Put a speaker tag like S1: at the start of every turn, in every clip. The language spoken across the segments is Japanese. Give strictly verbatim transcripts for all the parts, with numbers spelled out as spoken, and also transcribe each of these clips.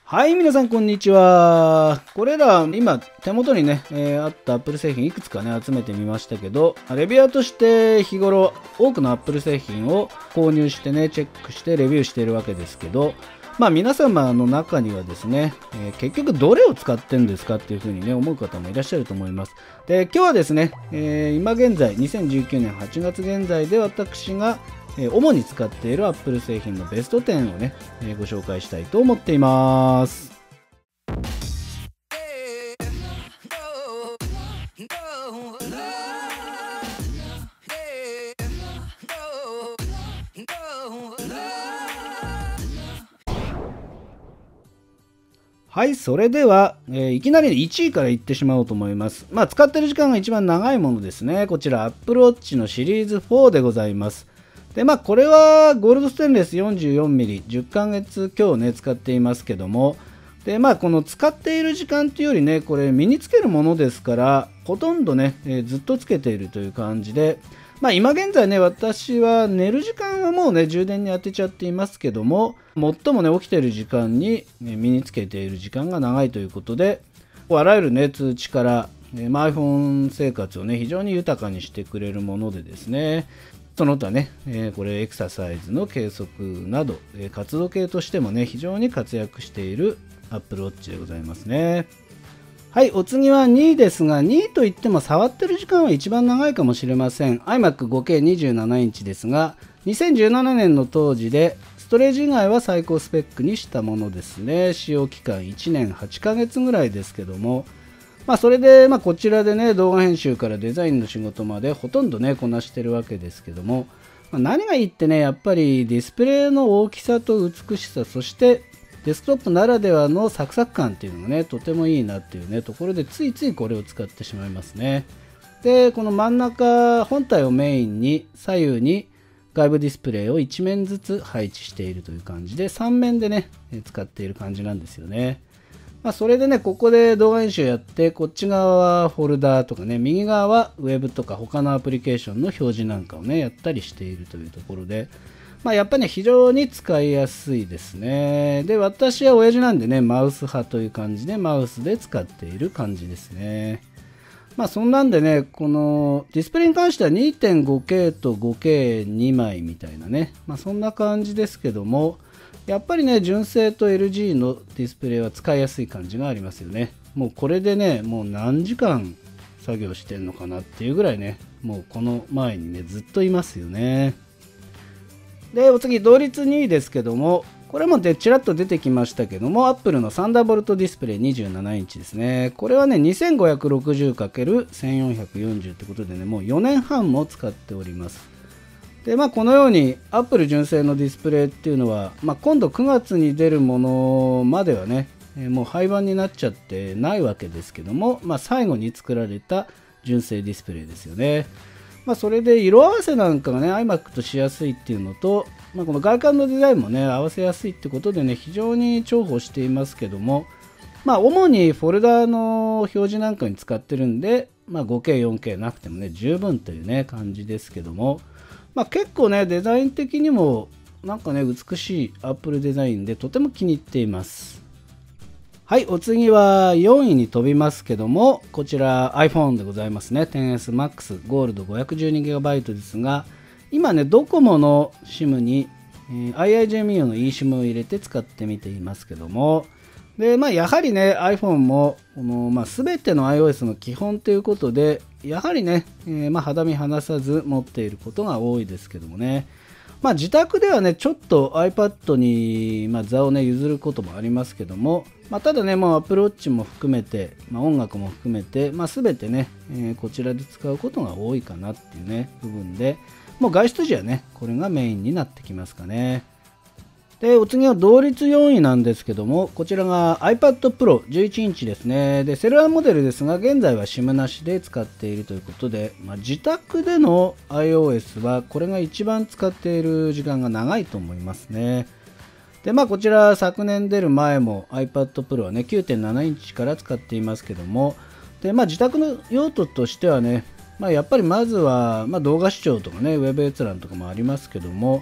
S1: はい、皆さんこんにちは。これら、今手元にね、えー、あった Apple 製品いくつかね、集めてみましたけど、レビュアーとして日頃多くの Apple 製品を購入してね、チェックしてレビューしているわけですけど、まあ皆様の中にはですね、えー、結局どれを使ってるんですかっていうふうにね、思う方もいらっしゃると思います。で、今日はですね、えー、今現在、にせんじゅうきゅうねんはちがつ現在で私が主に使っている Apple 製品のベストじゅうをね、ご紹介したいと思っています。はい、それでは、えー、いきなりいちいからいってしまおうと思います。まあ、使ってる時間が一番長いものですね。こちら Apple Watch のシリーズフォーでございます。で、まあ、これはゴールドステンレス よんじゅうよんミリ、じゅっかげつ強ね、使っていますけども、で、まあ、この使っている時間というよりね、これ身につけるものですから、ほとんどね、えー、ずっとつけているという感じで、まあ、今現在ね、私は寝る時間はもうね、充電に当てちゃっていますけども、最もね、起きている時間に身につけている時間が長いということで、あらゆるね、通知から、まあ、iPhone 生活をね、非常に豊かにしてくれるものでですね、その他ね、えー、これエクササイズの計測など、えー、活動系としてもね、非常に活躍している Apple Watch でございますね。はい、お次はにいですが、にいといっても触ってる時間は一番長いかもしれません。アイマックフォーケーにじゅうなな インチですが、にせんじゅうななねんの当時で、ストレージ以外は最高スペックにしたものですね。使用期間いちねんはちかげつぐらいですけども、まあ、それで、まあ、こちらでね、動画編集からデザインの仕事までほとんどね、こなしてるわけですけども、まあ、何がいいってね、やっぱりディスプレイの大きさと美しさ、そしてデスクトップならではのサクサク感っていうのがね、とてもいいなっていうね、ところでついついこれを使ってしまいますね。で、この真ん中、本体をメインに左右に外部ディスプレイをいちめんずつ配置しているという感じで、さんめんでね、使っている感じなんですよね。まあ、それでね、ここで動画編集やって、こっち側はフォルダーとかね、右側はウェブとか他のアプリケーションの表示なんかをね、やったりしているというところで、まあ、やっぱりね、非常に使いやすいですね。で、私は親父なんでね、マウス派という感じで、マウスで使っている感じですね。まあ、そんなんでね、このディスプレイに関しては にてんごケー と ごケーに 枚みたいなね、まあ、そんな感じですけども、やっぱりね、純正と エルジー のディスプレイは使いやすい感じがありますよね。もうこれでね、もう何時間作業してんのかなっていうぐらいね、もうこの前にね、ずっといますよね。で、お次、同率にいですけども、これもでちらっと出てきましたけども、Apple のサンダーボルトディスプレイにじゅうななインチですね。これはね、にせんごひゃくろくじゅうかけるせんよんひゃくよんじゅう ってことでね、もうよねんはんも使っております。で、まあ、このように Apple 純正のディスプレイっていうのは、まあ、今度くがつに出るものまではね、えー、もう廃盤になっちゃってないわけですけども、まあ、最後に作られた純正ディスプレイですよね。まあ、それで色合わせなんかがね iMac としやすいっていうのと、まあ、この外観のデザインもね合わせやすいってことでね非常に重宝していますけども、まあ、主にフォルダの表示なんかに使ってるんで、まあ、ごケー、よんケー なくてもね十分というね感じですけども、まあ、結構ねデザイン的にもなんかね美しい Apple デザインでとても気に入っています。はい、お次はよんいに飛びますけども、こちら iPhone でございますね。テンエスマックス ゴールド ごひゃくじゅうにギガバイト ですが、今ね、ドコモの SIM に、えー、アイアイジェー ミーオ の eSIM を入れて使ってみていますけども、で、まあ、やはりね、iPhone も、この、まあ、全ての iOS の基本ということで、やはりね、えー、まあ、肌身離さず持っていることが多いですけどもね、まあ、自宅ではね、ちょっと iPad に、まあ、座をね、譲ることもありますけども、まあ、ただね、もう Apple Watch も含めて、まあ、音楽も含めて、まあ、全てね、えー、こちらで使うことが多いかなっていうね、部分で、もう外出時はね、これがメインになってきますかね。で、お次は同率よんいなんですけども、こちらが iPad Pro じゅういちインチですね。で、セルラーモデルですが、現在は SIM なしで使っているということで、まあ、自宅での iOS はこれが一番使っている時間が長いと思いますね。で、まあ、こちら昨年出る前も iPad Pro はね、きゅうてんななインチから使っていますけども、で、まあ、自宅の用途としてはね、まあ、やっぱりまずは、まあ、動画視聴とかね、ウェブ閲覧とかもありますけども、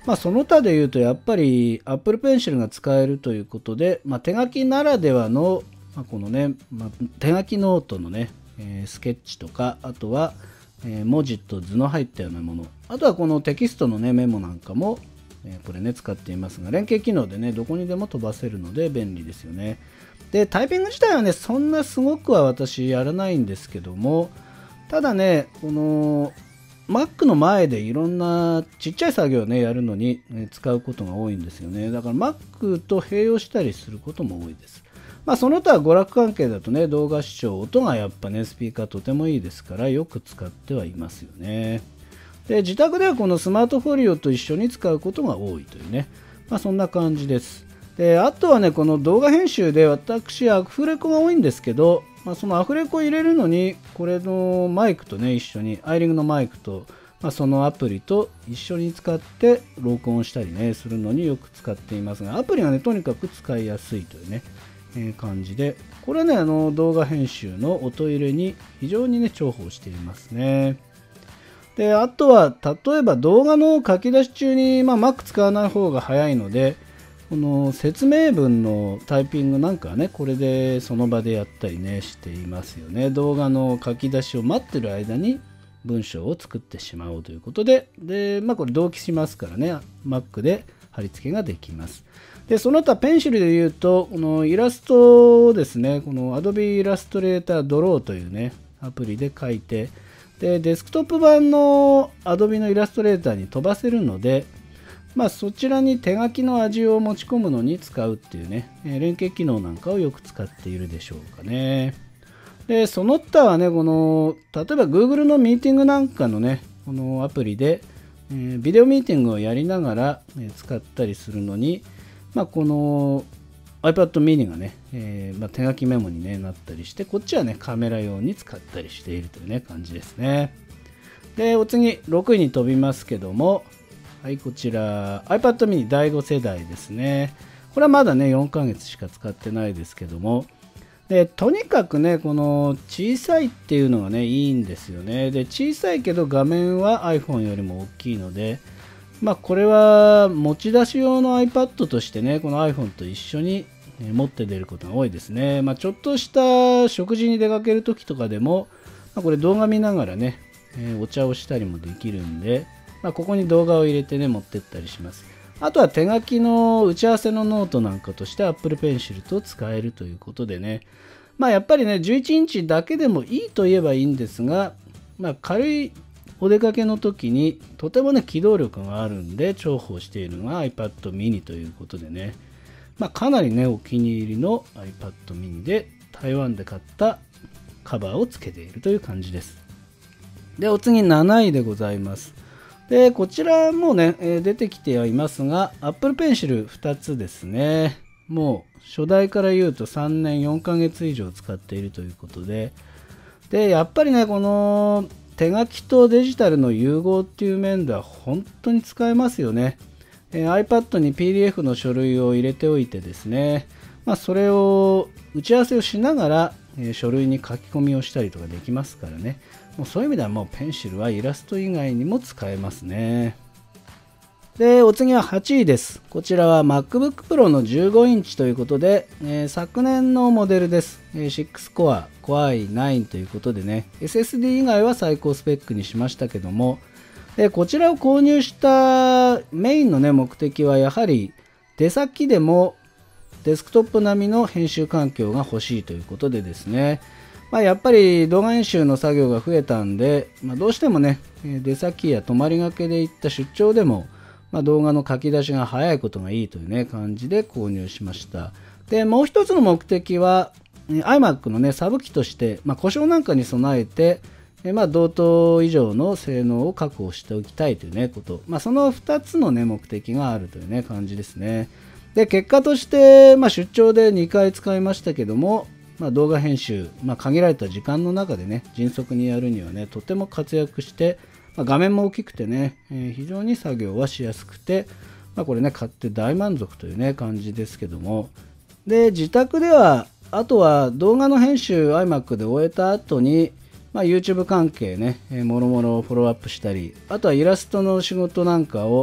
S1: まあ、その他で言うとやっぱり Apple Pencil が使えるということで、まあ、手書きならではの、まあ、このね、まあ、手書きノートのね、えー、スケッチとか、あとは、えー、文字と図の入ったようなもの、あとはこのテキストのねメモなんかも、えー、これね使っていますが、連携機能でねどこにでも飛ばせるので便利ですよね。でタイピング自体はねそんなすごくは私やらないんですけども、ただねこのMac の前でいろんなちっちゃい作業をねやるのに、ね、使うことが多いんですよね。だから Mac と併用したりすることも多いです。まあその他娯楽関係だとね動画視聴、音がやっぱねスピーカーとてもいいですからよく使ってはいますよね。で自宅ではこのスマートフォリオと一緒に使うことが多いというね、まあそんな感じです。であとはねこの動画編集で私アフレコが多いんですけど、まあ、そのアフレコを入れるのにこれのマイクとね一緒にアイリングのマイクと、まあ、そのアプリと一緒に使って録音したりねするのによく使っていますが、アプリがねとにかく使いやすいというね、えー、感じで、これはねあの動画編集の音入れに非常にね重宝していますね。であとは例えば動画の書き出し中に、まあ、Mac 使わない方が早いので、この説明文のタイピングなんかはねこれでその場でやったりねしていますよね。動画の書き出しを待ってる間に文章を作ってしまおうということで、でまあこれ同期しますからね Mac で貼り付けができます。でその他ペンシルで言うとこのイラストをですね、この Adobe Illustrator Draw というねアプリで書いて、でデスクトップ版の Adobe のイラストレーターに飛ばせるので、まあ、そちらに手書きの味を持ち込むのに使うっていうね、えー、連携機能なんかをよく使っているでしょうかね。で、その他はね、この、例えば Google のミーティングなんかのね、このアプリで、えー、ビデオミーティングをやりながら、えー、使ったりするのに、まあ、この iPad mini がね、えーまあ、手書きメモに、ね、なったりして、こっちはね、カメラ用に使ったりしているというね、感じですね。で、お次、ろくいに飛びますけども、はい、こちら iPad mini だいご世代ですね。これはまだねよんかげつしか使ってないですけども、でとにかくねこの小さいっていうのがねいいんですよね。で小さいけど画面は iPhone よりも大きいので、まあこれは持ち出し用の iPad としてねこの iPhone と一緒に持って出ることが多いですね。まあ、ちょっとした食事に出かける時とかでも、まあ、これ動画見ながらね、えー、お茶をしたりもできるんで、まあ、ここに動画を入れてね持ってったりします。あとは手書きの打ち合わせのノートなんかとして Apple Pencil と使えるということでね、まあやっぱりねじゅういちインチだけでもいいと言えばいいんですが、まあ、軽いお出かけの時にとてもね機動力があるんで重宝しているのが iPad mini ということでね、まあ、かなりねお気に入りの iPad mini で台湾で買ったカバーをつけているという感じです。でお次なないでございます。でこちらもね、えー、出てきてはいますが Apple Pencil ふたつですね。もう初代から言うとさんねんよんかげつ以上使っているということで、でやっぱりねこの手書きとデジタルの融合っていう面では本当に使えますよね。えー、iPad に ピーディーエフ の書類を入れておいてですね、まあ、それを打ち合わせをしながら、えー、書類に書き込みをしたりとかできますからね。もうそういう意味ではもうペンシルはイラスト以外にも使えますね。で、お次ははちいです。こちらは MacBook Pro のじゅうごインチということで、えー、昨年のモデルです。えー、シックスコア、Core アイナイン ということでね、エスエスディー 以外は最高スペックにしましたけども、でこちらを購入したメインの、ね、目的はやはり出先でもデスクトップ並みの編集環境が欲しいということでですね、まあ、やっぱり動画編集の作業が増えたんで、まあ、どうしてもね出先や泊まりがけで行った出張でも、まあ、動画の書き出しが早いことがいいという、ね、感じで購入しました。でもう一つの目的は iMac の、ね、サブ機として、まあ、故障なんかに備えてまあ、同等以上の性能を確保しておきたいという、ね、こと、まあ、そのふたつの、ね、目的があるという、ね、感じですね。で結果として、まあ、出張でにかい使いましたけども、まあ、動画編集、まあ、限られた時間の中でね迅速にやるにはねとても活躍して、まあ、画面も大きくてね、えー、非常に作業はしやすくて、まあ、これね買って大満足という、ね、感じですけども、で自宅ではあとは動画の編集 iMac で終えた後にまあ、YouTube 関係ね、えー、もろもろフォローアップしたり、あとはイラストの仕事なんかを、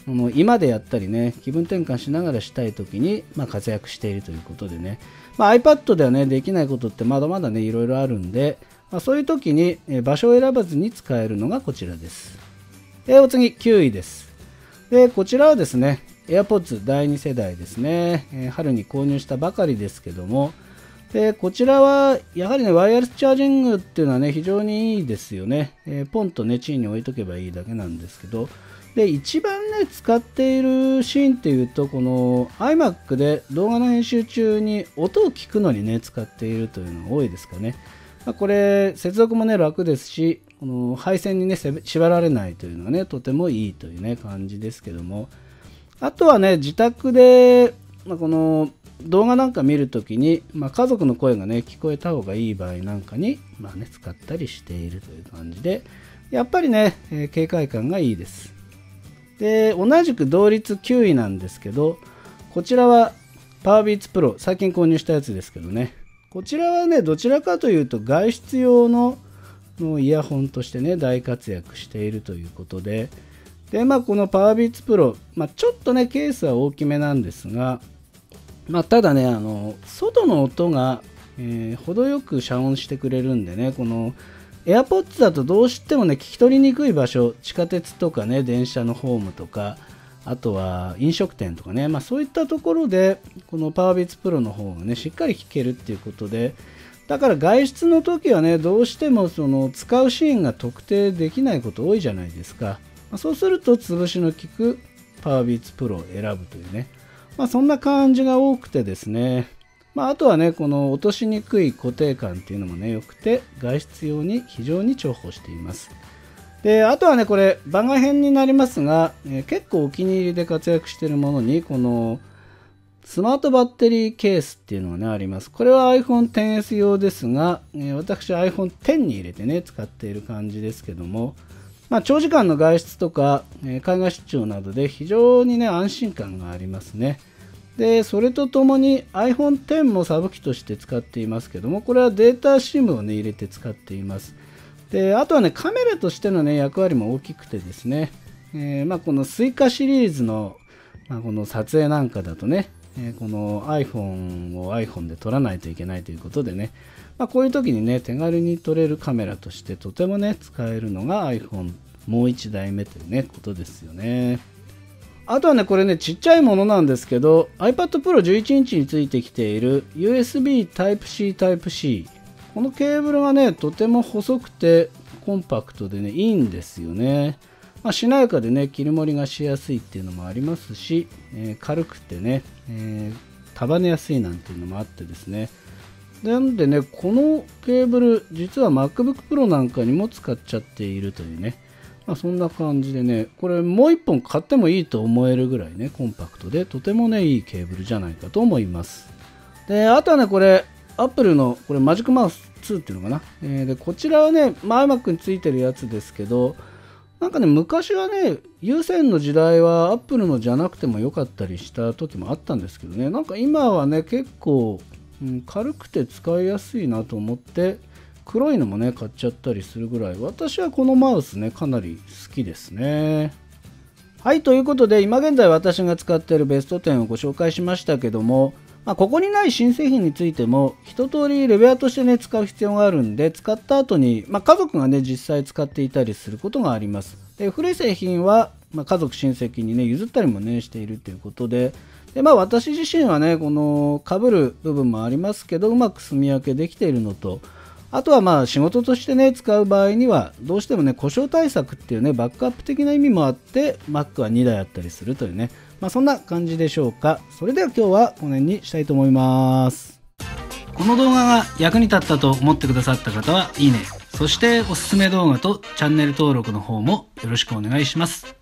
S1: あの今でやったりね、気分転換しながらしたい時に、まあ、活躍しているということでね、まあ、iPad ではねできないことってまだまだねいろいろあるんで、まあ、そういう時に場所を選ばずに使えるのがこちらです。でお次きゅういです。でこちらはですね AirPods だいに世代ですね、えー、春に購入したばかりですけども、でこちらはやはりねワイヤレスチャージングっていうのはね非常にいいですよね、えー、ポンとね地位に置いとけばいいだけなんですけど、で一番ね使っているシーンっていうとこの iMac で動画の編集中に音を聞くのにね使っているというのが多いですかね。まあ、これ接続もね楽ですし、この配線にね縛られないというのがねとてもいいというね感じですけども、あとはね自宅で、まあ、この動画なんか見るときに、まあ、家族の声がね聞こえた方がいい場合なんかに、まあね、使ったりしているという感じで、やっぱりね、えー、軽快感がいいです。で同じく同率きゅういなんですけど、こちらは PowerBeats Pro 最近購入したやつですけどね、こちらはねどちらかというと外出用ののイヤホンとしてね大活躍しているということで、でまあこの PowerBeats Pro、まあ、ちょっとねケースは大きめなんですが、まあ、ただねあの外の音が、えー、程よく遮音してくれるんでね、この AirPods だとどうしてもね聞き取りにくい場所、地下鉄とかね電車のホームとか、あとは飲食店とかね、まあ、そういったところでこの PowerBeats Pro の方がねしっかり聞けるっていうことで、だから外出の時はねどうしてもその使うシーンが特定できないこと多いじゃないですか。まあ、そうすると潰しの効く PowerBeats Pro を選ぶというね、まあ、そんな感じが多くてですね、まあ、あとはねこの落としにくい固定感っていうのもね良くて、外出用に非常に重宝しています。であとはねこれ番外編になりますが、えー、結構お気に入りで活躍しているものにこのスマートバッテリーケースっていうのがねあります。これは アイフォンテンエス 用ですが、えー、私は アイフォンテン に入れてね使っている感じですけども、まあ、長時間の外出とか、えー、海外出張などで非常にね安心感がありますね。でそれとともに アイフォンテン もサブ機として使っていますけども、これはデータ SIM をね入れて使っています。であとはねカメラとしてのね役割も大きくてですね、えー、まあこのスイカシリーズの、まあ、この撮影なんかだとね、えー、この iPhone を iPhone で撮らないといけないということでね、まあ、こういう時にね手軽に撮れるカメラとしてとてもね使えるのが iPhone もういちだいめというねことですよね。あとはねこれねちっちゃいものなんですけど iPad Pro じゅういちインチについてきている ユーエスビー Type-C Type-C、 このケーブルがねとても細くてコンパクトでねいいんですよね。まあ、しなやかでね切り盛りがしやすいっていうのもありますし、えー、軽くてね、えー、束ねやすいなんていうのもあってですね、なんでねこのケーブル実は MacBook Pro なんかにも使っちゃっているというね、まあ、そんな感じでねこれもういっぽん買ってもいいと思えるぐらいねコンパクトでとてもねいいケーブルじゃないかと思います。であとはねこれ Apple のこれマジックマウスツーっていうのかな、えー、でこちらはね、まあ、iMac についてるやつですけど、なんかね昔はね有線の時代は Apple のじゃなくてもよかったりした時もあったんですけどね、なんか今はね結構、うん、軽くて使いやすいなと思って黒いのもね買っちゃったりするぐらい、私はこのマウスねかなり好きですね。はい、ということで今現在私が使っているベストテンをご紹介しましたけども、まあ、ここにない新製品についても一通りレビュアーとしてね使う必要があるんで、使った後に、まあ、家族がね実際使っていたりすることがあります。で古い製品は、まあ、家族親戚にね譲ったりもねしているということで、で、まあ、私自身はねこの被る部分もありますけどうまく住み分けできているのと、あとはまあ仕事としてね使う場合にはどうしてもね故障対策っていうねバックアップ的な意味もあって Mac はにだいあったりするというね、まあ、そんな感じでしょうか。それでは今日はこの辺にしたいと思います。この動画が役に立ったと思ってくださった方はいいね、そしておすすめ動画とチャンネル登録の方もよろしくお願いします。